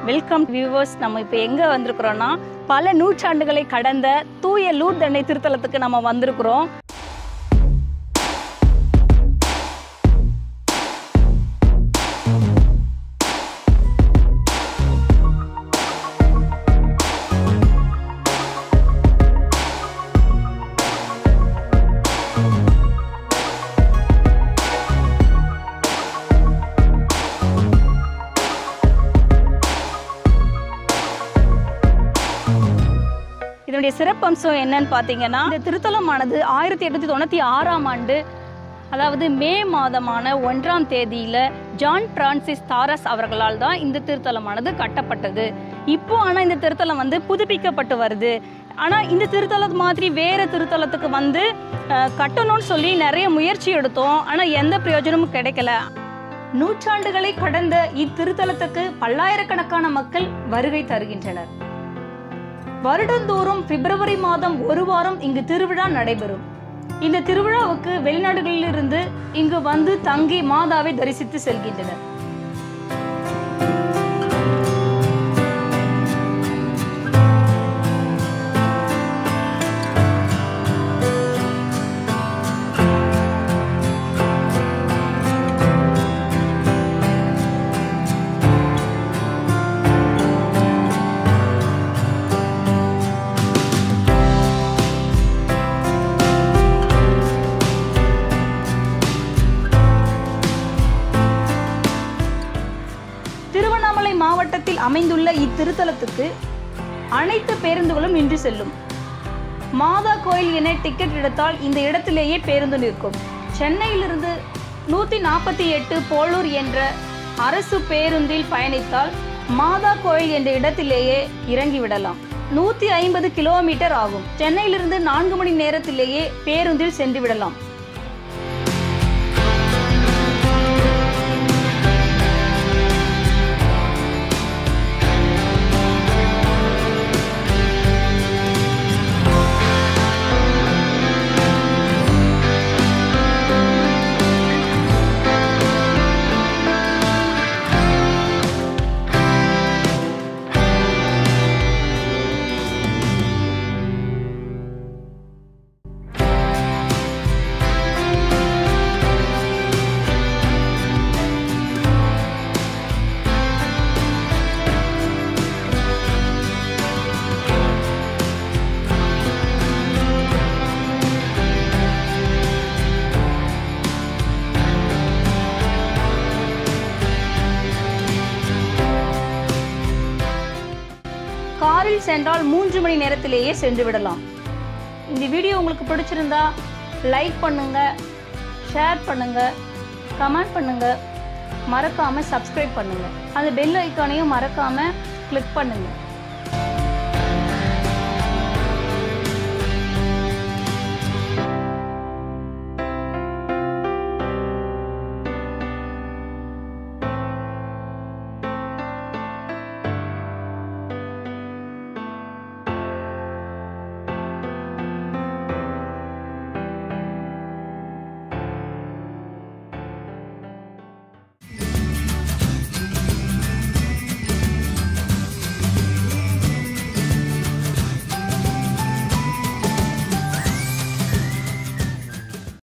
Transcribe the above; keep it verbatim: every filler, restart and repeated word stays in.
Welcome viewers. நம்ம இப்போ எங்கே வந்திருக்கிறோன்னா பல நூற்றாண்டுகளை கடந்த தூய லூர்து அன்னை திருத்தலத்துக்கு நம்ம வந்திருக்கிறோம். இதனுடைய சிறப்பம்சம் என்னன்னு பார்த்தீங்கன்னா, இந்த திருத்தலமானது ஆயிரத்தி எட்நூத்தி தொண்ணூற்றி ஆறாம் ஆண்டு அதாவது மே மாதமான ஒன்றாம் தேதியில் ஜான் பிரான்சிஸ் தாரஸ் அவர்களால் தான் இந்த திருத்தலமானது கட்டப்பட்டது. இப்போ ஆனால் இந்த திருத்தலம் வந்து புதுப்பிக்கப்பட்டு வருது. ஆனால் இந்த திருத்தலம் மாதிரி வேறு திருத்தலத்துக்கு வந்து கட்டணும்னு சொல்லி நிறைய முயற்சி எடுத்தோம். ஆனால் எந்த பிரயோஜனமும் கிடைக்கல. நூற்றாண்டுகளை கடந்த இத்திருத்தலத்துக்கு பல்லாயிரக்கணக்கான மக்கள் வருகை தருகின்றனர். வருடந்தோறும் பிப்ரவரி மாதம் ஒரு வாரம் இங்கு திருவிழா நடைபெறும். இந்த திருவிழாவுக்கு வெளிநாடுகளிலிருந்து இங்கு வந்து தங்கி மாதாவை தரிசித்து செல்கின்றனர். திருவண்ணாமலை மாவட்டத்தில் அமைந்துள்ள இத்திருத்தலத்துக்கு அனைத்து பேருந்துகளும் நின்று செல்லும். மாதா கோயில் என டிக்கெட் எடுத்தால் இந்த இடத்திலேயே பேருந்து நிற்கும். சென்னையிலிருந்து நூற்றி நாற்பத்தி எட்டு போலூர் என்ற அரசு பேருந்தில் பயணித்தால் மாதா கோயில் என்ற இடத்திலேயே இறங்கிவிடலாம். நூற்றி ஐம்பது கிலோமீட்டர் ஆகும். சென்னையிலிருந்து நான்கு மணி நேரத்திலேயே பேருந்தில் சென்று விடலாம். காரில் சென்றால் மூன்று மணி நேரத்திலேயே சென்று விடலாம். இந்த வீடியோ உங்களுக்கு பிடிச்சிருந்தா லைக் பண்ணுங்க, ஷேர் பண்ணுங்க, கமெண்ட் பண்ணுங்க, மறக்காம சப்ஸ்கிரைப் பண்ணுங்க. அந்த பெல் ஐக்கானையும் மறக்காம கிளிக் பண்ணுங்க.